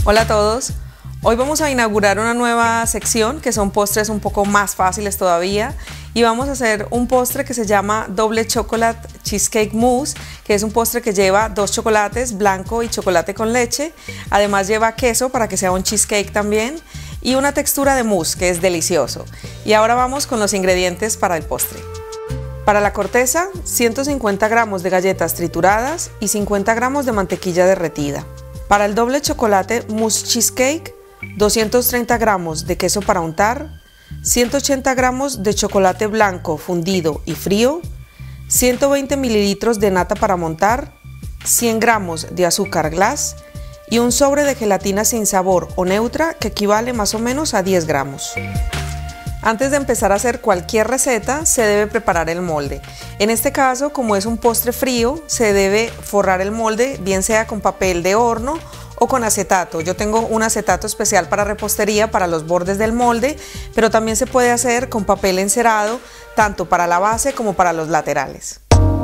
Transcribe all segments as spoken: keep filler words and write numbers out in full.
Hola a todos, hoy vamos a inaugurar una nueva sección que son postres un poco más fáciles todavía y vamos a hacer un postre que se llama Double Chocolate Cheesecake Mousse, que es un postre que lleva dos chocolates, blanco y chocolate con leche, además lleva queso para que sea un cheesecake también y una textura de mousse que es delicioso. Y ahora vamos con los ingredientes para el postre. Para la corteza, ciento cincuenta gramos de galletas trituradas y cincuenta gramos de mantequilla derretida. Para el doble chocolate mousse cheesecake, doscientos treinta gramos de queso para untar, ciento ochenta gramos de chocolate blanco fundido y frío, ciento veinte mililitros de nata para montar, cien gramos de azúcar glass y un sobre de gelatina sin sabor o neutra que equivale más o menos a diez gramos. Antes de empezar a hacer cualquier receta, se debe preparar el molde. En este caso, como es un postre frío, se debe forrar el molde, bien sea con papel de horno o con acetato. Yo tengo un acetato especial para repostería para los bordes del molde, pero también se puede hacer con papel encerado, tanto para la base como para los laterales.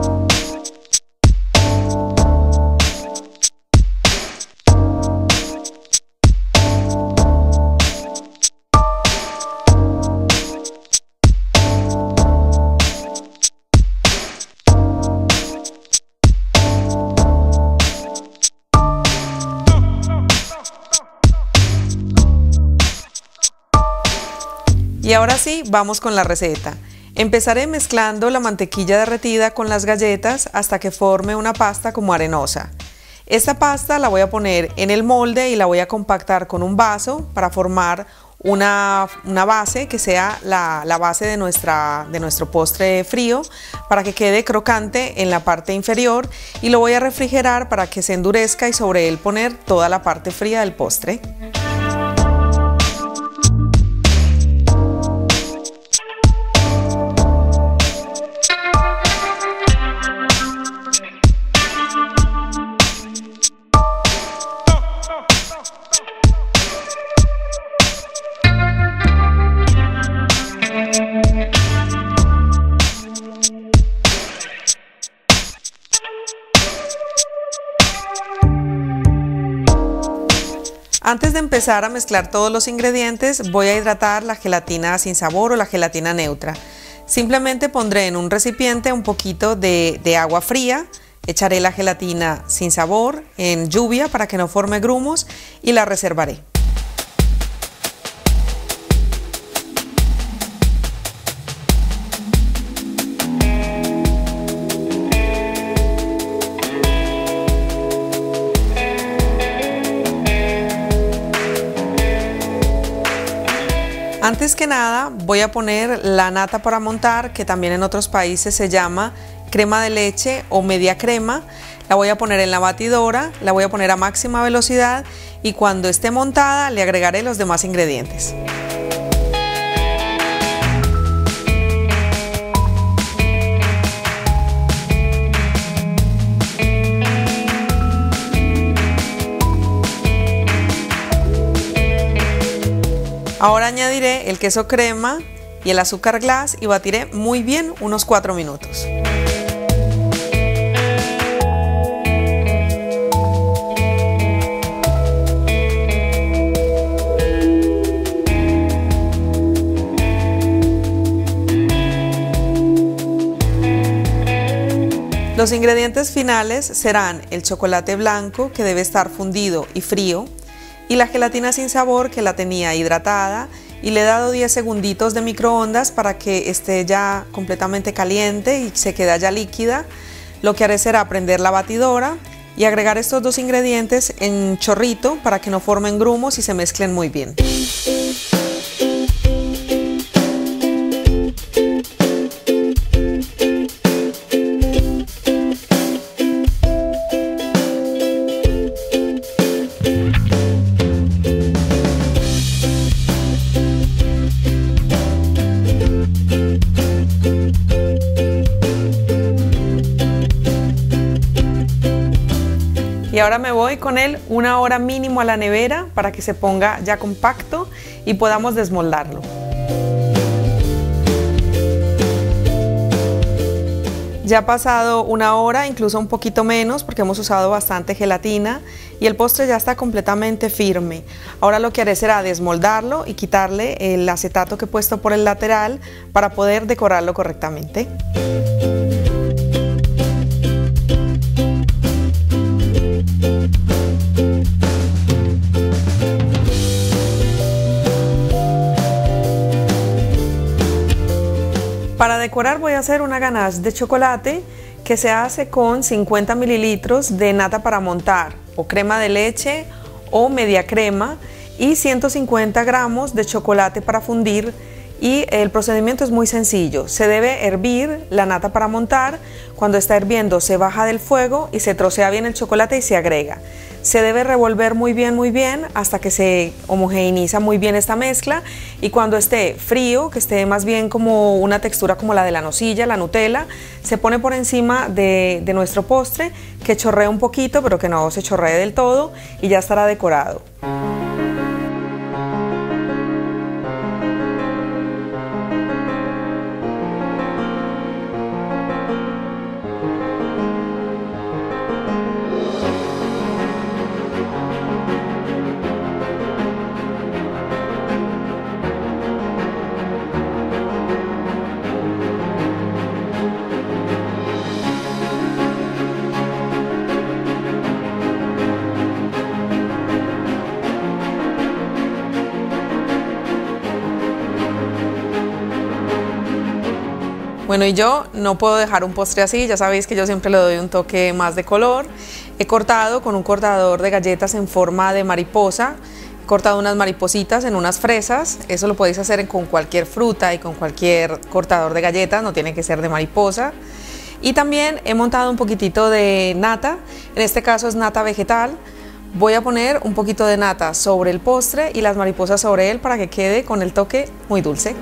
Y ahora sí, vamos con la receta. Empezaré mezclando la mantequilla derretida con las galletas hasta que forme una pasta como arenosa. Esta pasta la voy a poner en el molde y la voy a compactar con un vaso para formar una, una base que sea la, la base de, nuestra, de nuestro postre frío, para que quede crocante en la parte inferior, y lo voy a refrigerar para que se endurezca y sobre él poner toda la parte fría del postre. Antes de empezar a mezclar todos los ingredientes, voy a hidratar la gelatina sin sabor o la gelatina neutra. Simplemente pondré en un recipiente un poquito de, de agua fría, echaré la gelatina sin sabor en lluvia para que no forme grumos y la reservaré. Antes que nada voy a poner la nata para montar, que también en otros países se llama crema de leche o media crema. La voy a poner en la batidora, la voy a poner a máxima velocidad y cuando esté montada le agregaré los demás ingredientes. Ahora añadiré el queso crema y el azúcar glass y batiré muy bien unos cuatro minutos. Los ingredientes finales serán el chocolate blanco, que debe estar fundido y frío, y la gelatina sin sabor, que la tenía hidratada y le he dado diez segunditos de microondas para que esté ya completamente caliente y se quede ya líquida. Lo que haré será prender la batidora y agregar estos dos ingredientes en chorrito para que no formen grumos y se mezclen muy bien. Y ahora me voy con él una hora mínimo a la nevera para que se ponga ya compacto y podamos desmoldarlo. Ya ha pasado una hora, incluso un poquito menos, porque hemos usado bastante gelatina y el postre ya está completamente firme. Ahora lo que haré será desmoldarlo y quitarle el acetato que he puesto por el lateral para poder decorarlo correctamente. Para decorar voy a hacer una ganache de chocolate que se hace con cincuenta mililitros de nata para montar o crema de leche o media crema y ciento cincuenta gramos de chocolate para fundir. Y el procedimiento es muy sencillo, se debe hervir la nata para montar, cuando está hirviendo se baja del fuego y se trocea bien el chocolate y se agrega. Se debe revolver muy bien muy bien hasta que se homogeneiza muy bien esta mezcla y cuando esté frío, que esté más bien como una textura como la de la nocilla, la Nutella, se pone por encima de, de nuestro postre, que chorrea un poquito pero que no se chorree del todo y ya estará decorado. Bueno, y yo no puedo dejar un postre así, ya sabéis que yo siempre le doy un toque más de color. He cortado con un cortador de galletas en forma de mariposa, he cortado unas maripositas en unas fresas, eso lo podéis hacer con cualquier fruta y con cualquier cortador de galletas, no tiene que ser de mariposa. Y también he montado un poquitito de nata, en este caso es nata vegetal. Voy a poner un poquito de nata sobre el postre y las mariposas sobre él para que quede con el toque muy dulce.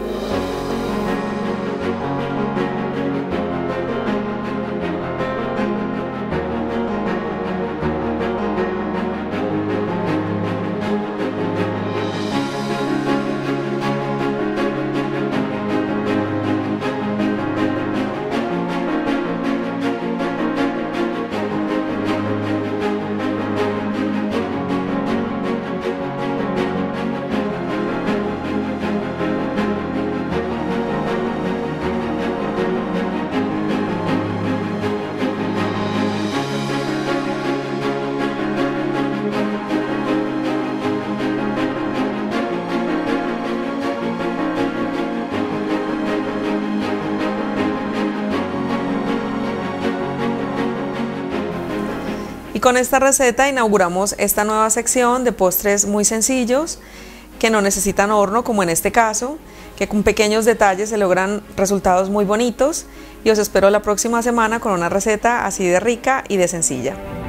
Y con esta receta inauguramos esta nueva sección de postres muy sencillos que no necesitan horno, como en este caso, que con pequeños detalles se logran resultados muy bonitos y os espero la próxima semana con una receta así de rica y de sencilla.